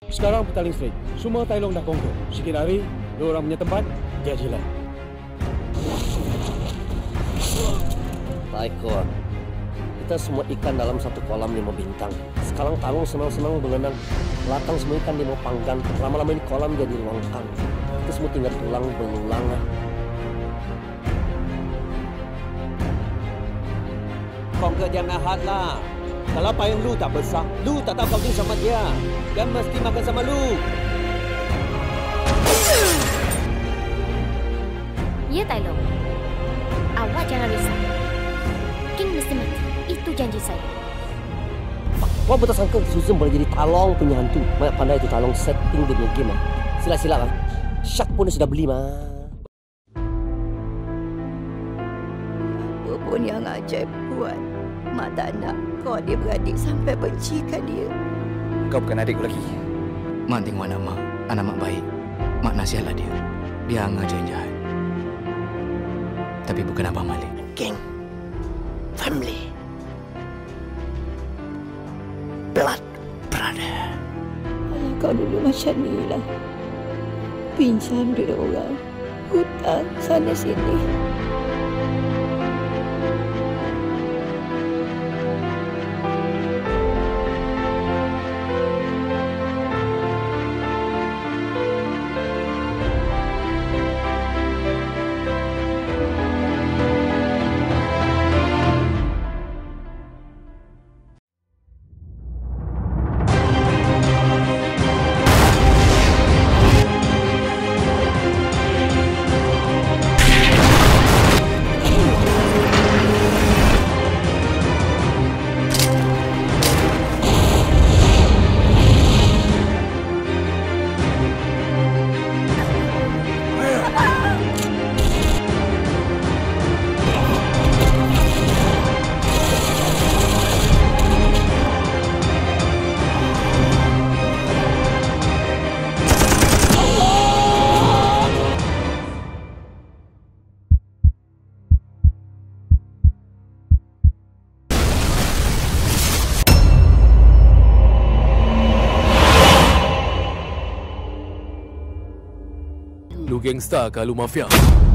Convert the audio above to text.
Sekarang petaling straight. Semua Tailong dah kongkong. Sikit hari, dua orang punya tempat, jadilah. Baiklah. Kita semua ikan dalam satu kolam 5 bintang. Sekarang Talong senang-senang berenang. Belakang semua ikan dia mau panggang. Lama-lama ini kolam jadi longkang. Kita semua tinggal tulang belulang. Kau ke jangan ahad lah. Kalau payung lu tak besar, lu tak tahu kau sama dia. Dia mesti makan sama lu. Ya, Tailong. Awak jangan risau. King mesti mati. Itu janji saya. Kau betul sangka Susan boleh jadi Talong punya hantu. Banyak pandai itu Talong setting dia punya game. Sila-sila lah. Shark pun dia sudah beli mah. Apa pun yang ajaib buat, Mak tak nak kau adik-beradik sampai bencikan dia. Kau bukan adikku lagi. Mak tengok anak mak baik. Mak nasihatlah dia. Dia aja yang jahat. Tapi bukan Abang Malik. Geng, family, blood brother. Anak kau dulu macam ni lah. Pinjam duit orang, hutang sana sini. Lu gangster ke lu mafia?